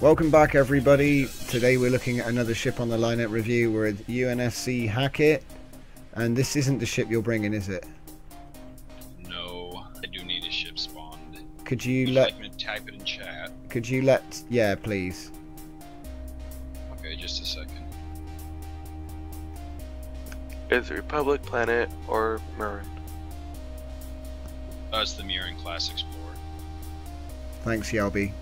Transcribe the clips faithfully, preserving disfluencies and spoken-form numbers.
Welcome back, everybody. Today we're looking at another ship on the lineup review. We're at UNSCHackett, and this isn't the ship you're bringing, is it? No, I do need a ship spawned. Could you Would let? you like me to type it in chat? Could you let? Yeah, please. Okay, just a second. Is it Republic, Planet, or Miran? Oh, it's the Miran Class Explorer. Thanks, Yelby.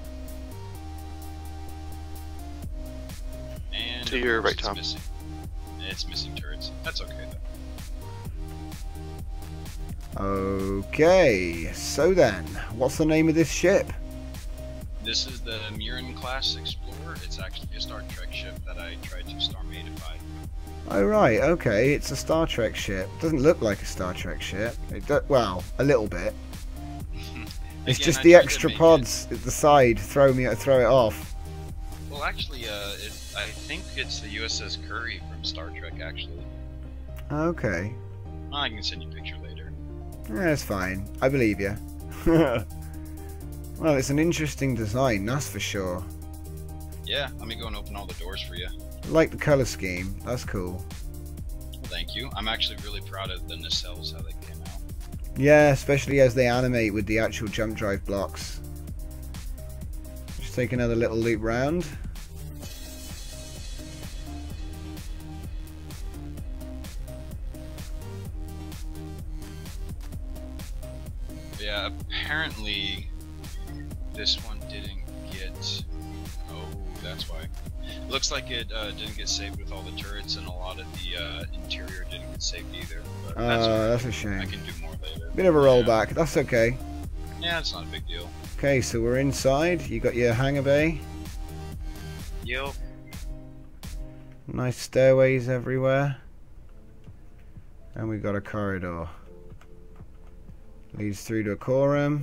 And To your right, it's Tom. Missing. It's missing turrets. That's okay though. Okay, so then, what's the name of this ship? This is the Miran Class Explorer. It's actually a Star Trek ship that I tried to Starmadeify. Oh right, okay, it's a Star Trek ship. Doesn't look like a Star Trek ship. It do well, a little bit. It's Again, just I the tried to extra make pods at the side throw me throw it off. It, well, actually, uh, it, I think it's the U S S Curry from Star Trek. Actually, Okay, well, I can send you a picture later. yeah, it's fine. I believe you. Well, it's an interesting design, that's for sure. Yeah, let me go and open all the doors for you. I like the color scheme. That's cool. Well, thank you. I'm actually really proud of the nacelles, how they came out. Yeah, especially as they animate with the actual jump drive blocks. Just take another little loop round. Yeah, apparently this one didn't get... Oh, that's why. It looks like it uh, didn't get saved with all the turrets, and a lot of the uh, interior didn't get saved either. But Uh, that's, okay. that's a I shame. can do more later. Bit of a Yeah. rollback. That's okay. Yeah, it's not a big deal. Okay, so we're inside. You got your hangar bay. Yo. Nice stairways everywhere. And we've got a corridor. Leads through to a core room.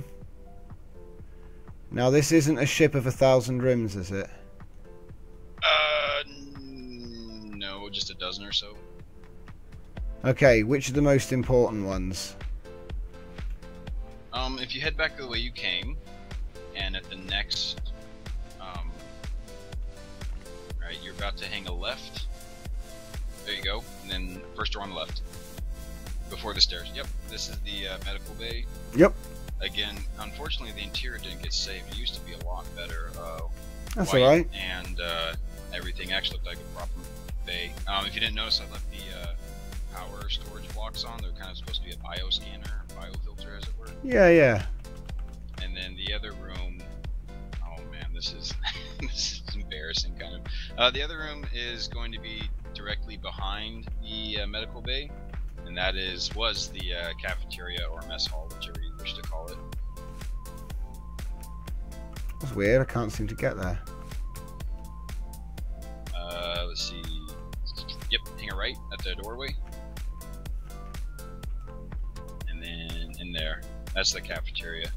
Now this isn't a ship of a thousand rims, is it? Uh, n- no, just a dozen or so. Okay, which are the most important ones? Um, if you head back the way you came, and at the next, um, right, you're about to hang a left. There you go, and then first door on the left, before the stairs. Yep, this is the uh, medical bay. Yep. Again, unfortunately, the interior didn't get saved. It used to be a lot better. Uh, That's white alright. And uh, everything actually looked like a proper bay. Um, if you didn't notice, I left the uh, power storage blocks on. They're kind of supposed to be a bioscanner, biofilter, as it were. Yeah, yeah. And then the other room, oh man, this is this is embarrassing, kind of. Uh, the other room is going to be directly behind the uh, medical bay, and that is was the uh, cafeteria or mess hall, whichever you wish to call it. That's weird. I can't seem to get there. Uh, let's see. Yep, hang a right at the doorway, and then in there. That's the cafeteria.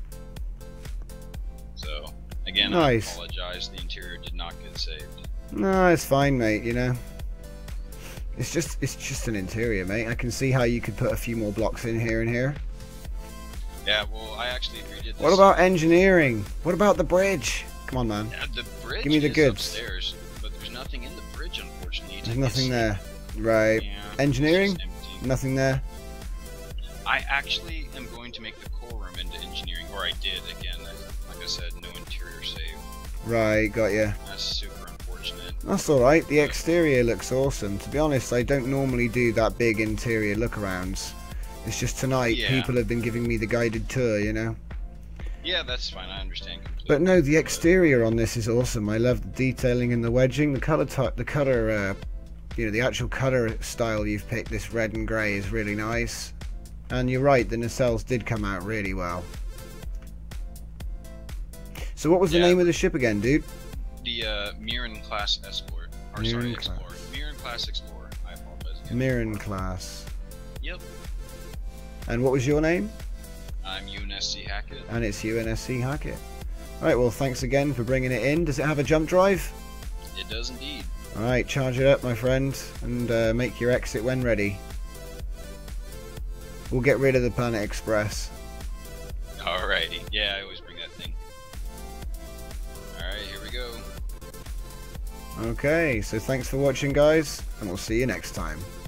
So, again, Nice. I apologize, the interior did not get saved. No, it's fine, mate, you know. It's just it's just an interior, mate. I can see how you could put a few more blocks in here and here. Yeah, well, I actually redid this. What about engineering? What about the bridge? Come on, man. Yeah, the bridge Give me the is goods. upstairs, but there's nothing in the bridge, unfortunately. It There's didn't get nothing saved. there. Right. Yeah, it's Engineering? just empty. Nothing there. I actually am going to make the core room into engineering, or I did, again, like I said, no interior save. Right, got you. That's super unfortunate. That's alright, the exterior looks awesome. To be honest, I don't normally do that big interior look-arounds. It's just tonight, Yeah. people have been giving me the guided tour, you know. Yeah, that's fine, I understand completely. But no, the exterior on this is awesome. I love the detailing and the wedging. The color type, the cutter, uh, you know, the actual cutter style you've picked, this red and grey, is really nice. And you're right, the nacelles did come out really well. So what was the Yeah. name of the ship again, dude? The uh, Miran Class Explorer. Or Miran sorry, class. Explorer. Miran Class Explorer. I apologize again. Miran class. Yep. And what was your name? I'm UNSCHackett. And it's UNSCHackett. Alright, well thanks again for bringing it in. Does it have a jump drive? It does indeed. Alright, charge it up, my friend, and uh, make your exit when ready. We'll get rid of the Planet Express. Alrighty. Yeah, I always bring that thing. Alright, here we go. Okay, so thanks for watching, guys, and we'll see you next time.